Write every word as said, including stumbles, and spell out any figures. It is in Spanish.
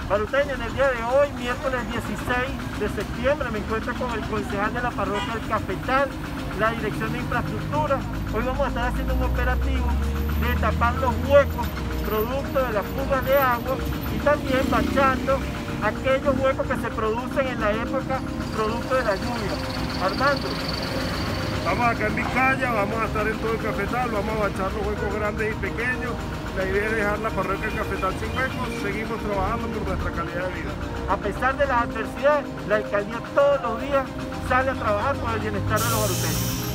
Baruteño, en el día de hoy, miércoles dieciséis de septiembre, me encuentro con el concejal de la parroquia del Cafetal, la dirección de infraestructura. Hoy vamos a estar haciendo un operativo de tapar los huecos producto de las fugas de agua y también bachando aquellos huecos que se producen en la época producto de la lluvia. Armando. Estamos acá en Vizcaya, vamos a estar en todo el Cafetal, vamos a bachar los huecos grandes y pequeños. La idea es dejar la parroquia del Cafetal sin huecos, seguimos trabajando por nuestra calidad de vida. A pesar de las adversidades, la alcaldía todos los días sale a trabajar por el bienestar de los baruteños.